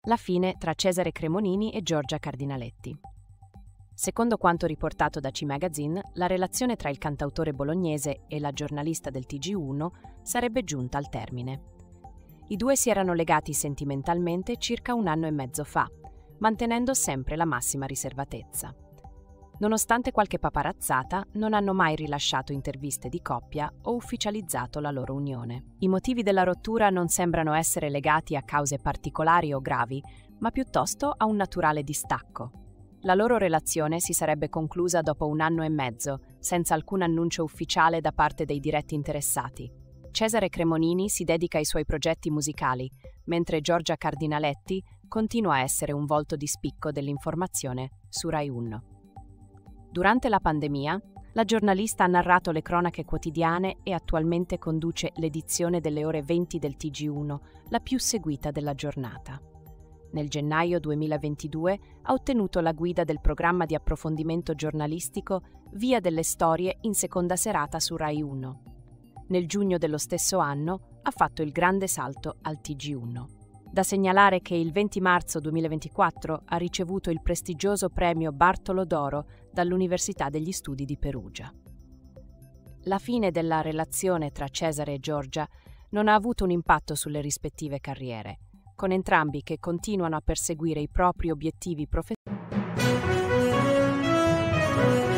La fine tra Cesare Cremonini e Giorgia Cardinaletti. Secondo quanto riportato da C-Magazine, la relazione tra il cantautore bolognese e la giornalista del TG1 sarebbe giunta al termine. I due si erano legati sentimentalmente circa 1 anno e mezzo fa, mantenendo sempre la massima riservatezza. Nonostante qualche paparazzata, non hanno mai rilasciato interviste di coppia o ufficializzato la loro unione. I motivi della rottura non sembrano essere legati a cause particolari o gravi, ma piuttosto a un naturale distacco. La loro relazione si sarebbe conclusa dopo 1 anno e mezzo, senza alcun annuncio ufficiale da parte dei diretti interessati. Cesare Cremonini si dedica ai suoi progetti musicali, mentre Giorgia Cardinaletti continua a essere un volto di spicco dell'informazione su Rai 1. Durante la pandemia, la giornalista ha narrato le cronache quotidiane e attualmente conduce l'edizione delle ore 20 del TG1, la più seguita della giornata. Nel gennaio 2022 ha ottenuto la guida del programma di approfondimento giornalistico Via delle Storie in seconda serata su Rai 1. Nel giugno dello stesso anno ha fatto il grande salto al TG1. Da segnalare che il 20 marzo 2024 ha ricevuto il prestigioso premio Bartolo d'Oro dall'Università degli Studi di Perugia. La fine della relazione tra Cesare e Giorgia non ha avuto un impatto sulle rispettive carriere, con entrambi che continuano a perseguire i propri obiettivi professionali.